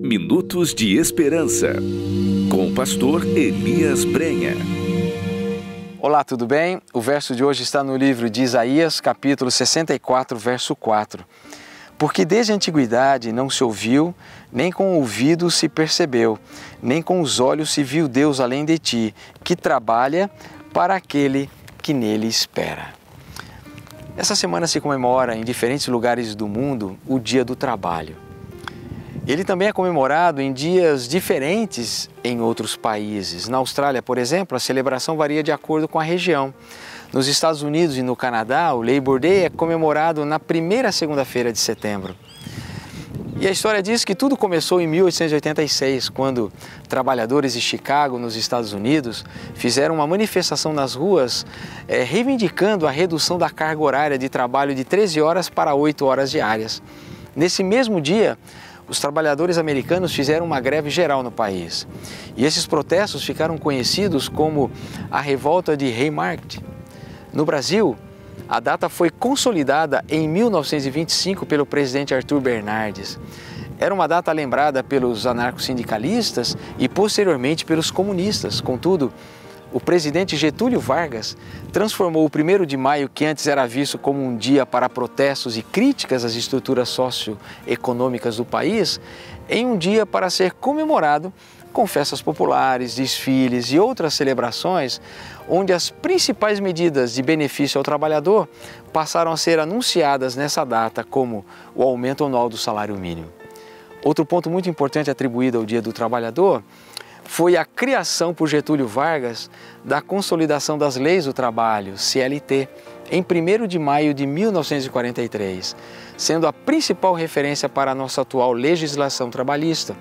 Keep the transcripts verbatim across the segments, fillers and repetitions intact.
Minutos de Esperança, com o pastor Elias Brenha. Olá, tudo bem? O verso de hoje está no livro de Isaías, capítulo sessenta e quatro, verso quatro. Porque desde a antiguidade não se ouviu, nem com o ouvido se percebeu, nem com os olhos se viu Deus além de ti, que trabalha para aquele que nele espera. Essa semana se comemora em diferentes lugares do mundo o Dia do Trabalho. Ele também é comemorado em dias diferentes em outros países. Na Austrália, por exemplo, a celebração varia de acordo com a região. Nos Estados Unidos e no Canadá, o Labor Day é comemorado na primeira segunda-feira de setembro. E a história diz que tudo começou em mil oitocentos e oitenta e seis, quando trabalhadores de Chicago, nos Estados Unidos, fizeram uma manifestação nas ruas eh, reivindicando a redução da carga horária de trabalho de treze horas para oito horas diárias. Nesse mesmo dia, os trabalhadores americanos fizeram uma greve geral no país. E esses protestos ficaram conhecidos como a Revolta de Haymarket. No Brasil, a data foi consolidada em mil novecentos e vinte e cinco pelo presidente Arthur Bernardes. Era uma data lembrada pelos anarcossindicalistas e posteriormente pelos comunistas. Contudo, o presidente Getúlio Vargas transformou o primeiro de maio, que antes era visto como um dia para protestos e críticas às estruturas socioeconômicas do país, em um dia para ser comemorado com festas populares, desfiles e outras celebrações, onde as principais medidas de benefício ao trabalhador passaram a ser anunciadas nessa data, como o aumento anual do salário mínimo. Outro ponto muito importante atribuído ao Dia do Trabalhador foi a criação por Getúlio Vargas da Consolidação das Leis do Trabalho, C L T, em primeiro de maio de mil novecentos e quarenta e três, sendo a principal referência para a nossa atual legislação trabalhista,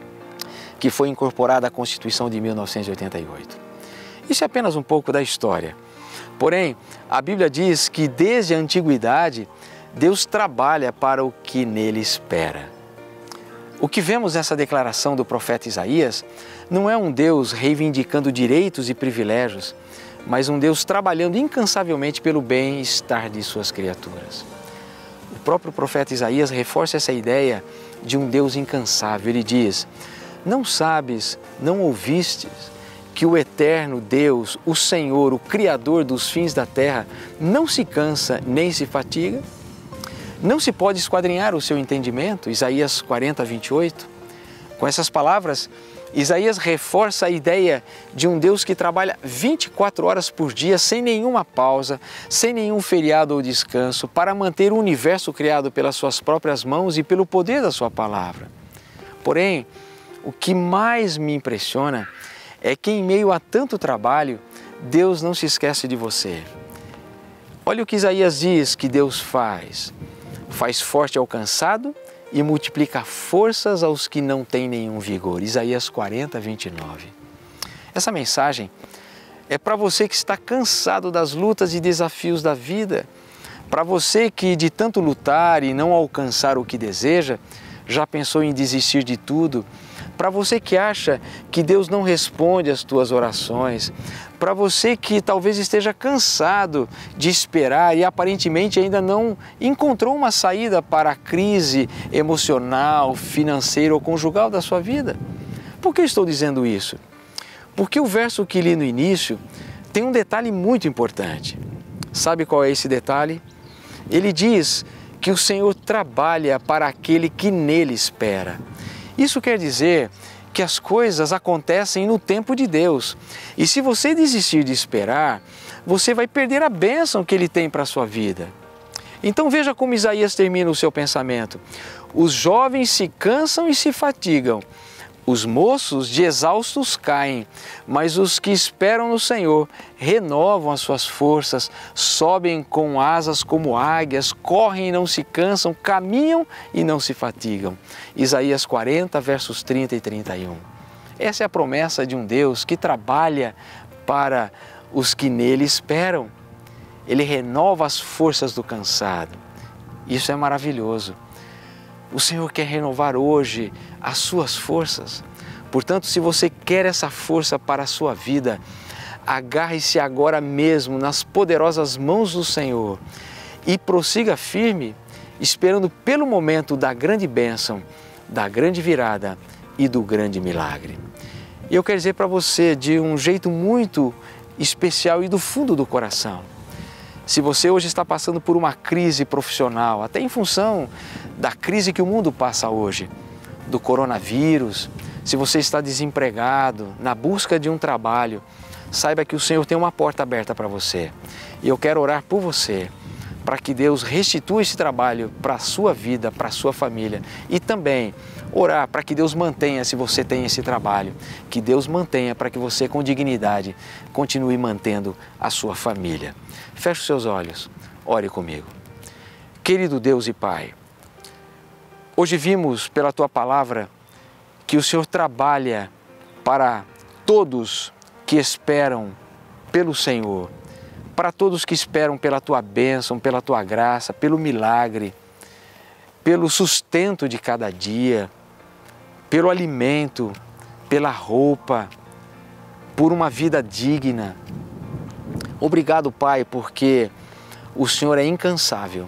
que foi incorporada à Constituição de mil novecentos e oitenta e oito. Isso é apenas um pouco da história. Porém, a Bíblia diz que desde a antiguidade, Deus trabalha para o que nele espera. O que vemos nessa declaração do profeta Isaías não é um Deus reivindicando direitos e privilégios, mas um Deus trabalhando incansavelmente pelo bem-estar de suas criaturas. O próprio profeta Isaías reforça essa ideia de um Deus incansável. Ele diz: não sabes, não ouvistes, que o eterno Deus, o Senhor, o Criador dos fins da terra, não se cansa nem se fatiga? Não se pode esquadrinhar o seu entendimento? Isaías quarenta, vinte e oito. Com essas palavras, Isaías reforça a ideia de um Deus que trabalha vinte e quatro horas por dia, sem nenhuma pausa, sem nenhum feriado ou descanso, para manter o universo criado pelas suas próprias mãos e pelo poder da sua palavra. Porém, o que mais me impressiona é que em meio a tanto trabalho, Deus não se esquece de você. Olha o que Isaías diz que Deus faz. Faz forte ao cansado e multiplica forças aos que não têm nenhum vigor. Isaías quarenta, vinte e nove. Essa mensagem é para você que está cansado das lutas e desafios da vida, para você que de tanto lutar e não alcançar o que deseja, já pensou em desistir de tudo, para você que acha que Deus não responde às tuas orações, para você que talvez esteja cansado de esperar e aparentemente ainda não encontrou uma saída para a crise emocional, financeira ou conjugal da sua vida. Por que estou dizendo isso? Porque o verso que li no início tem um detalhe muito importante. Sabe qual é esse detalhe? Ele diz que o Senhor trabalha para aquele que nele espera. Isso quer dizer que as coisas acontecem no tempo de Deus. E se você desistir de esperar, você vai perder a bênção que Ele tem para a sua vida. Então veja como Isaías termina o seu pensamento. Os jovens se cansam e se fatigam. Os moços de exaustos caem, mas os que esperam no Senhor renovam as suas forças, sobem com asas como águias, correm e não se cansam, caminham e não se fatigam. Isaías quarenta, versos trinta e trinta e um. Essa é a promessa de um Deus que trabalha para os que nele esperam. Ele renova as forças do cansado. Isso é maravilhoso. O Senhor quer renovar hoje as suas forças. Portanto, se você quer essa força para a sua vida, agarre-se agora mesmo nas poderosas mãos do Senhor e prossiga firme, esperando pelo momento da grande bênção, da grande virada e do grande milagre. E eu quero dizer para você de um jeito muito especial e do fundo do coração, se você hoje está passando por uma crise profissional, até em função da crise que o mundo passa hoje, do coronavírus, se você está desempregado, na busca de um trabalho, saiba que o Senhor tem uma porta aberta para você. E eu quero orar por você, para que Deus restitua esse trabalho para a sua vida, para a sua família. E também orar para que Deus mantenha, se você tem esse trabalho, que Deus mantenha para que você com dignidade continue mantendo a sua família. Feche os seus olhos, ore comigo. Querido Deus e Pai, hoje vimos pela Tua Palavra que o Senhor trabalha para todos que esperam pelo Senhor, para todos que esperam pela Tua bênção, pela Tua graça, pelo milagre, pelo sustento de cada dia, pelo alimento, pela roupa, por uma vida digna. Obrigado, Pai, porque o Senhor é incansável.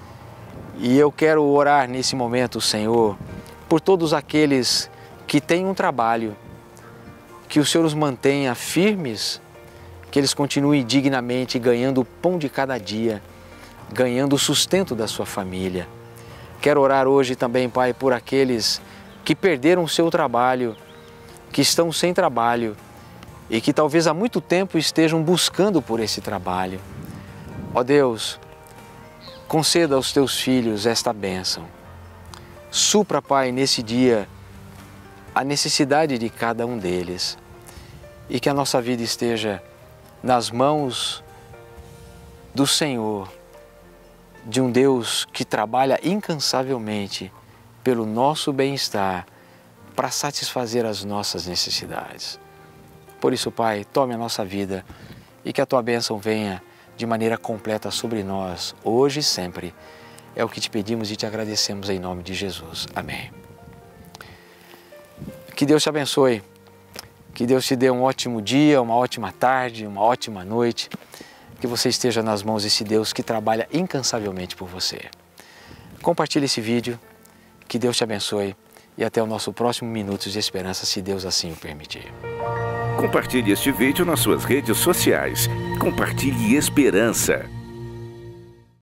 E eu quero orar nesse momento, Senhor, por todos aqueles que têm um trabalho, que o Senhor os mantenha firmes, que eles continuem dignamente ganhando o pão de cada dia, ganhando o sustento da sua família. Quero orar hoje também, Pai, por aqueles que perderam o seu trabalho, que estão sem trabalho e que talvez há muito tempo estejam buscando por esse trabalho. Ó Deus, conceda aos Teus filhos esta bênção. Supra, Pai, nesse dia a necessidade de cada um deles e que a nossa vida esteja nas mãos do Senhor, de um Deus que trabalha incansavelmente pelo nosso bem-estar, para satisfazer as nossas necessidades. Por isso, Pai, tome a nossa vida e que a Tua bênção venha de maneira completa sobre nós, hoje e sempre. É o que te pedimos e te agradecemos em nome de Jesus. Amém. Que Deus te abençoe, que Deus te dê um ótimo dia, uma ótima tarde, uma ótima noite, que você esteja nas mãos desse Deus que trabalha incansavelmente por você. Compartilhe esse vídeo, que Deus te abençoe e até o nosso próximo Minutos de Esperança, se Deus assim o permitir. Compartilhe este vídeo nas suas redes sociais. Compartilhe esperança.